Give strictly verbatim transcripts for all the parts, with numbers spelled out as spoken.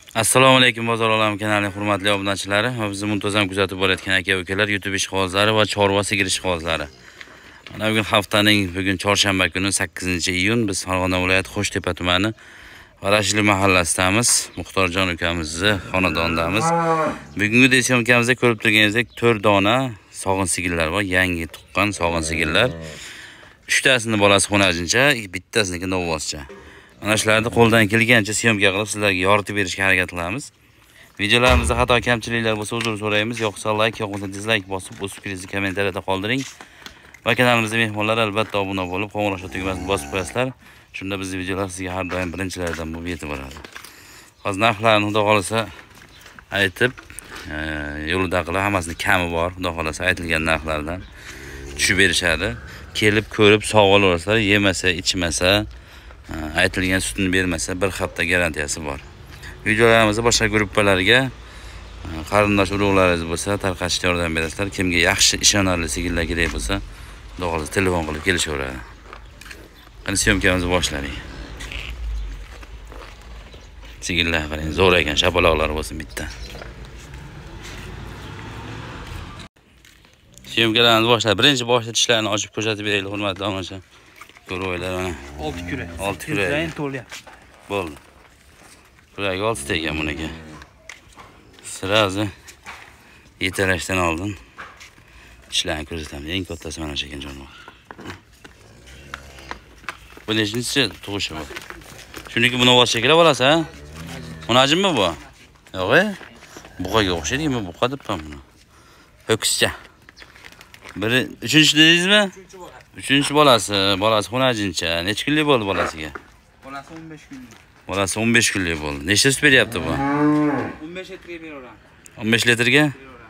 Assalomu alaykum bozor olami kanalining hurmatli obunachilari va bizni muntazam kuzatib borayotgan aka-ukalar, YouTube ishqibozlari va chorva sigir ishqibozlari. Mana bugun haftaning bugun chorshanba kuni sakkizinchi iyun biz Farg'ona viloyati Qo'shtepa tumani Varashli mahallasidamiz. Muxtorjon ukamizni xonadonidamiz. Bugungi syomkamizda ko'rib turganingizdek to'rt dona sog'in sigirlar bor, yangi tuqqan sog'in sigirlar. uchtasini bolasi xonajincha, bittasiniki novvoscha. Mana shularni qo'ldan kelgancha syomka qilib sizlarga yoritib berishga harakat qilamiz. Videolarimizda xato kamchiliklar bo'lsa uzr so'raymiz. Yo'qsa like, yo'qsa dislike bosib, o'z fikringizni kommentariyada qoldiring. Va kanalimizga mehmonlar albatta obuna bo'lib, qo'ng'iroq tugmasini bosib qo'yasizlar. Shunda bizning videolar sizga har doim birinchilardan bo'lib yetib boradi. Hozir narxlarni xudo xolasa aytib, yo'lida qilib hammasini kami bor, xudo xolasa aytilgan narxlardan tushib berishadi. Kelib ko'rib sog' olasizlar, yemasa, ichmasa, aytilgan sutini bermasa bir hafta garantiyasi bor. Videolarimizda boshqa gruppalarga qarindosh urug'laringiz bo'lsa tarqatishga yordam berasizlar. Kimga yaxshi ishonarli sigirlar kerak bo'lsa, xudo xolasa telefon qilib kelishaveradi. Qani syomkamizni boshladik. Sigirlar qarang, zo'r ekan, shapaloqlar bo'lsin bitta. Syomkalarni boshlab, birinchi boshda tishlarini ochib ko'rsatib beraylik, hurmatli onajon. Ko'raylar mana. olti kurak. olti kurak. To'lyapti. Bo'ldi. Kuragi oltita ekan buniki. Sirazi yetalashdan oldin tishlarni ko'rsataman. Eng kattasi mana shu ekan jonivor. Bu nechinchi tug'ishi bu? Shuniki buni bosib kerak bo'lasa, ha? Xonajinmi bu? Yo'q-e? Buqaga o'xshaydimi? Buqa debman buni. Ho'kizcha. Biri uchinchi dedingizmi? Uchinchi bolasi, bolasi xonajincha. Necha kunlik bo'ldi bolasiga? Bolasi o'n besh kunlik. Bolasi o'n besh kunlik bo'ldi. Nechta sut beryapti bu? o'n besh litrga beraveramiz. o'n besh litrga?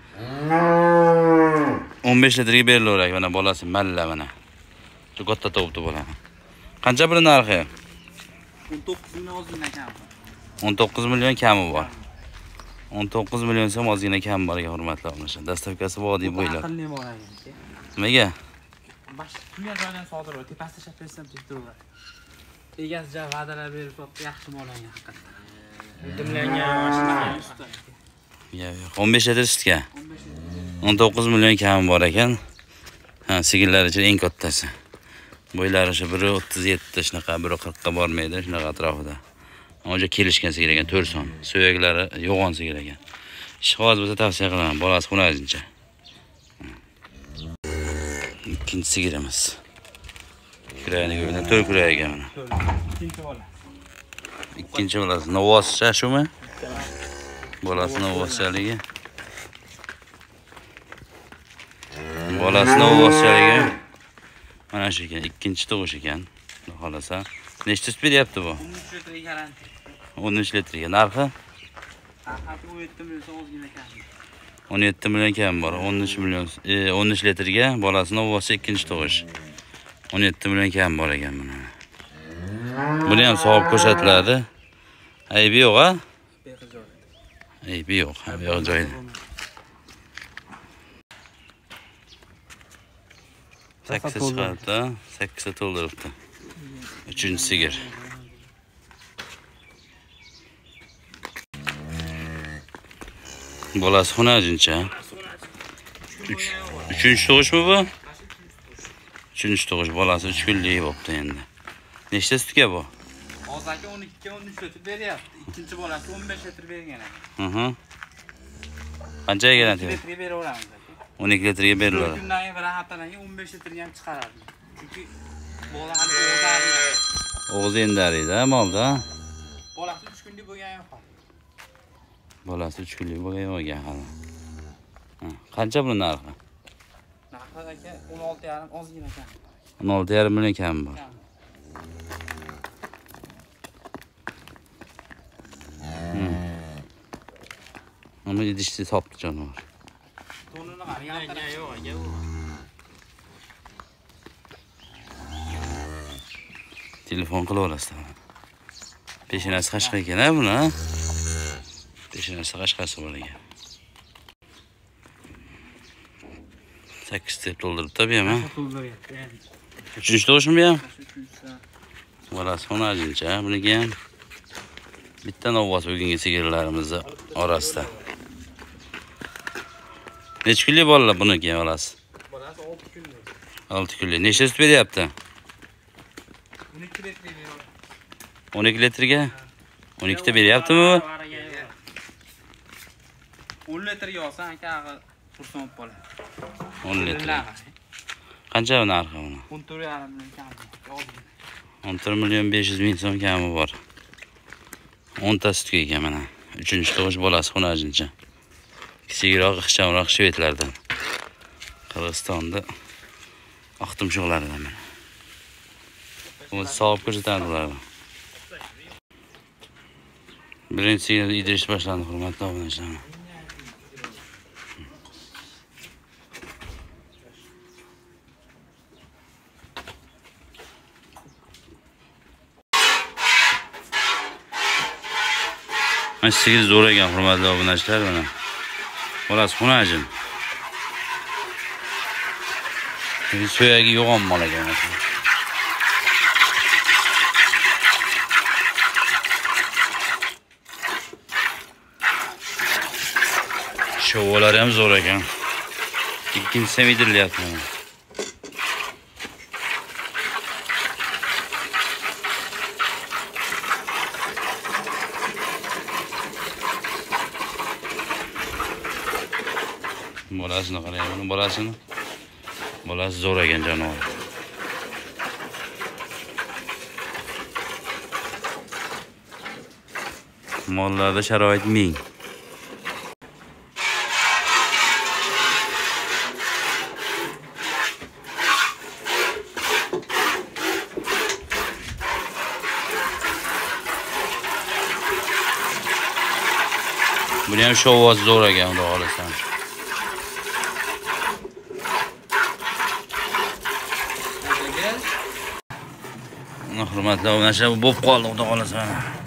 o'n besh litrga berilaveradi mana bolasi malla mana. Shu katta topdi bolani. Qancha bir narxi? o'n to'qqiz million ozgina kami. o'n to'qqiz million kami bor. o'n to'qqiz million so'm ozgina kam bor ekan, hurmatli onajon. Dastavkasi vodiy bo'ylab. Aqlli bor ekan. Nimaga? Bosh turgan joydan sodir bo'ldi. Tepasida shab bersam turaveradi. Egasi ja va'dalar berib so'qdi, yaxshi mo'langan haqiqatan. Dimlangan mashina. Yo'q, o'n besh litr sutga. o'n to'qqiz million kami bor ekan. Ha, sigirlar ichida eng kattasi. Bo'ylari shu biri o'ttiz yetti shunaqa, biri qirqqa bormaydi, shunaqa atrofida. O'sha kelishgan sigir ekan, to'rt son. Suyaklari yo'g'on sigir ekan. Ishqiboz bo'lsa tavsiya qilaman, bolasi xonajincha. Ikkinchi sigirimiz. Kurayni ko'rgan, to'rt kuray ekan mana. Ikkinchi bola. Ikkinchi bolasi novvoscha shumi? Bolasi novvoschaligi. Bolasi novvoschaligi. Mana shu ekan, ikkinchi tug'ish ekan. Xudo xolasa. Nechta sut beryapti bu? o'n uch litrga garantiya. o'n uch litrga. Narxi? Narxi o'n yetti million so'm ozgina kami. o'n yetti million kam bor. o'n uch million, e, o'n uch litrga bolasi novvocha ikkinchi tug'ish. o'n yetti million kam bor ekan buni. Buni ham sog'ib ko'rsatiladi. Aybi yo'q, ha? Aybi yo'q, aybi yo'q joyda. sakkiz chiqaribdi, sakkiz ta to'ldiribdi. uchinchi sigir. Bolasi xonajincha. uchinchi tug'ishmi bu? uchinchi tug'ish, bolasi uch kunlik bo'libdi endi. Nechta sutga bu? Hozirgi o'n ikki o'n uch litr beryapti. Ikkinchi bolasi o'n besh litr bergan ekan. Aha. Qanchaga garantiya? o'n ikki litrga beraveramiz. o'n ikki litrga beriladi. Kundan keyin bir haftadan keyin o'n besh litrga ham chiqaradi. Chunki bola hali o'zariydi. O'g'zi endariydi, molda. Bolasi uch kunlik bo'lgan yo'q. Bolasi uch kunlik bo'lgan yo'q hali. Qancha bu narxi? Narxi aka o'n olti yarim ozgina kam. o'n olti yarim million kam bor. Ama idishni topdi jonivor. To'nini qarang, yo'q aka u. Telefon qilaverasizlar. Peshinasi qashqa ekan, ha buni, ha? Peshinasi qashqasi bor ekan. sakkiz ta to'ldirib tabii ama. Uchinchi tug'ishmi bu ham? Bolasi xonajincha, buniki ham. Bitta novvos bugungi sigirlarimizni orasida. Necha kunlik bolalar buniki bolasi? Bolasi olti kunlik. olti kunlik. Necha sut beryapti? o'n ikki litrga. o'n ikki litrga? o'n ikki ta beryaptimi bu? o'n litrga olsan aka xursand bo'ladi. o'n litr. Qancha narxi uni? o'n to'rt yarim million kami. o'n to'rt million besh yuz ming so'm kami bor. o'n ta sutga ega mana. uchinchi tug'ish bolasi xunajincha. Kichikroq, ixchamroq shvedlardan. Qirg'izistonda oqtumshoqlaridan mana. Bu sog'ib ko'rsatadi ularni. Birinchi sigirni idirish boshlandi, hurmatli obunachilar. Mana sigir zo'r ekan, hurmatli obunachilar mana. Bolasi xunajin. So'yagi yo'g'on mol ekan. Shovolari ham zo'r ekan. Ikkinchisi ham idirilyapti. Bolasini qarang, buni bolasini. Bolasi zo'r ekan jonivor. Mollarda sharoit ming. Buni ham shovoz zo'r ekan, xudo xolasan. Hurmatli obunachilar, bu bo'lib qoldi, xudo xolasan.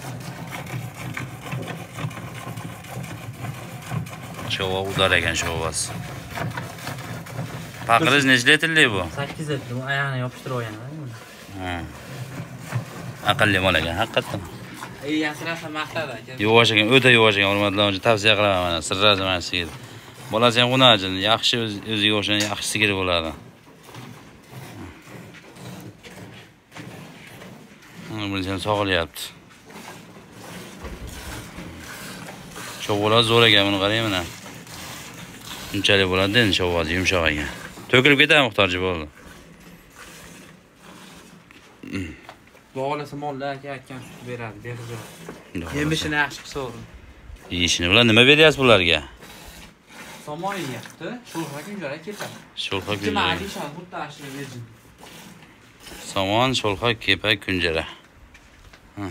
Shovoz udar ekan, shovoz. Paqiriz necha litrlik bu? sakkiz litr. Bu oyog'ini yopishtirib olgan. Ha. Aqlli mol ekan, haqiqatan. Egasi rosa maqtadi aka. Yuvosh ekan, o'ta yuvosh ekan, hurmatli obunachilar, tavsiya qilaman mana. Sirrazi mana sigir. Bolasi ham xunajin, yaxshi o'ziga o'xshagan yaxshi sigir bo'ladi. Bunisi ham sog'ilyapti. Shovolar zo'r ekan, buni qarang mana. Unchalik bo'ladi endi shovoz yumshoq ekan. To'kilib ketadi muhtoji bo'ldi. Bog'lasa mollar aka aytgan sut beradi, beradi. Yemishini yaxshi qilsa o'rin. Yeyishini bilan nima beryapsiz bularga? Somon yeyapti, sho'rva kunjara ketadi. Sho'rva Nima kunjara. deysan, xuddi ashula yejin. Somon, sho'rva, kepak, kunjara. Ha.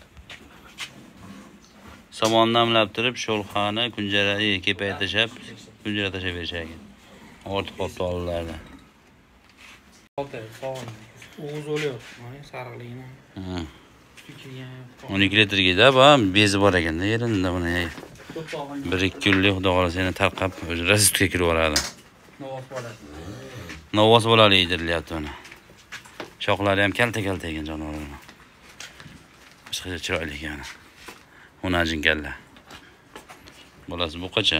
Somonni namlab turib, sho'rvani, kunjarani kepak tashab, kunjara tashab berishar ekan. Ortiq qolibdi olovlarda. Olti, sog'in. O'g'iz o'lyapti, mana sariqligini. Ha. Kichikgan. o'n ikki litrga bu bezi bor ekanda yerida buni. bir ikki kunlik xudo xolasa yana tarqab o'zi razitga kirib oladi. Novvos bo'ladi. Novvos bo'ladi yedirilyapti uni. Shoxlari ham kalta-kalta ekan jonivorlar. Boshqacha chiroyli ekan. Xunajin kalla. Bolasi bu qacha?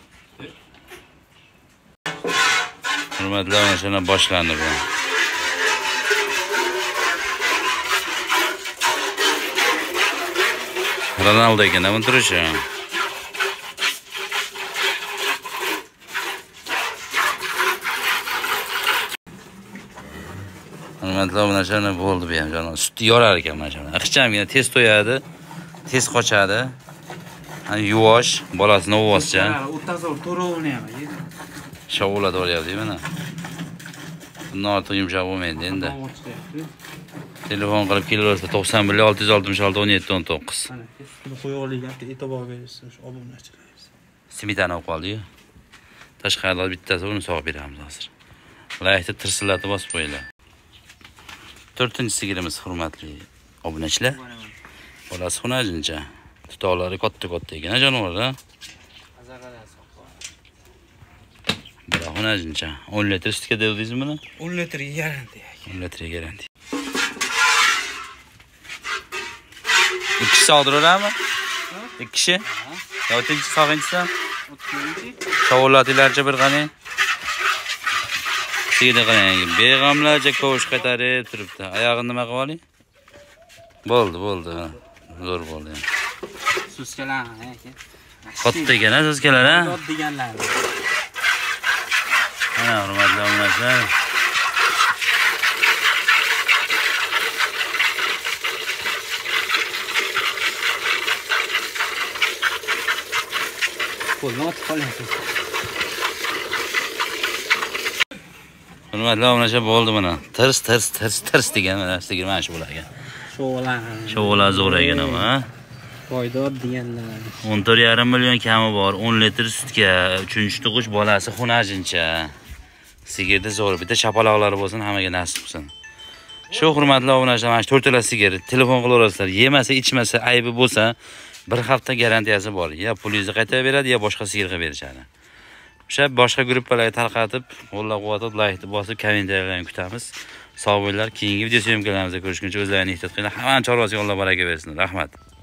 Hurmatli obunachilar, boshlandi bu. Ronaldo ekan, bu turishi. Hurmatli obunachilar, bo'ldi bu ham jonon. Sutni yorar ekan mana shuni. Ixchamgina tez to'yadi, tez qochadi. Hani yuvosh, bolasi novvoscha. O'rtasi to'rovini ham yedi. Shovulada olyapti mana. Bundan ortiq yumshoq bo'lmaydi endi. Telefon qilib kelaversa to'qson bir olti yuz oltmish olti o'n yetti o'n to'qqiz. Mana sutni qo'yganlikka e'tibor berishsin shu obunachilar. Smetana olib qoldi-yu. Tashqarida bittasi uni sog'ib beramiz hozir. Layihda tirsillatib bosib qo'yinglar. to'rtinchi sigirimiz, hurmatli obunachilar. Bolasi xunajincha. Tutoqlari katta-katta ekan jonivorlar. Bola xunajincha. o'n litr sutga devdingizmi buni? o'n litrga garantiya. o'n litrga garantiya. Ikki kishi og'diraverami? ikki kishi? Yo, o'ttinchi sog'inchisi ham? o'ttizinchi. Shovulatinglarcha bir qani. Sigirni qarang, beg'amlarcha kovush qaytarib turibdi. Oyog'ini nima qilib oling? Bo'ldi, bo'ldi. Zo'r bo'ldi. Suskalar, aka. Katta ekan, suskalar, ha? Dod deganlar. Mana hurmatli obunachilar. Qo'lni otib qolyapsiz. Hurmatli obunachilar, bo'ldi mana. Tirs, tirs, tirs, tirs degan mana sigir mana shu bo'lar ekan. Sho'g'lan. Sho'g'lar zo'r ekan ama, ha? Foydor deganlar. o'n to'rt yarim million kami bor, o'n litr sutga, uchinchi tug'ish bolasi xunajincha. Sigirda zo'r, bitta chapaloqlari bo'lsin, hammaga nasib qilsin. Shu hurmatli obunachilar, mana shu to'rttala sigir telefon qilaverasizlar. Yemasa, ichmasa, aybi bo'lsa, bir hafta garantiyasi bor. Ya pulingizni qaytarib beradi, ya boshqa sigirga berishadi. O'sha boshqa gruppalarga tarqatib, qo'llab-quvvatlab, like bosib, kommentariyalarni kutamiz. Sog' bo'linglar. Keyingi video syomkalarimizda ko'rishguncha o'zlaringizni ehtiyot qilinglar. Hamma chorvasiga Alloh baraka bersin. Rahmat.